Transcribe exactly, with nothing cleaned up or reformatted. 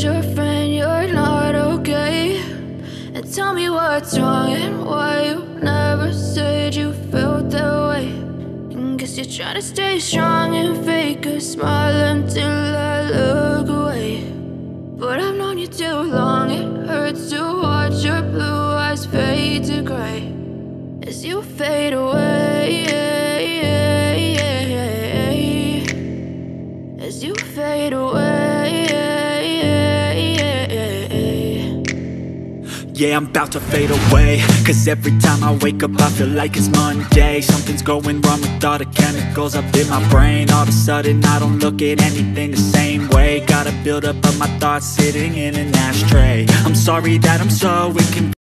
your friend you're not okay, and tell me what's wrong and why you never said you felt that way. And guess you're trying to stay strong and fake a smile until I look away. But I've known you too long, it hurts to watch your blue eyes fade to gray as you fade away, as you fade away. Yeah, I'm about to fade away, cause every time I wake up I feel like it's Monday. Something's going wrong with all the chemicals up in my brain. All of a sudden I don't look at anything the same way. Gotta build up of my thoughts sitting in an ashtray. I'm sorry that I'm so inconvenient.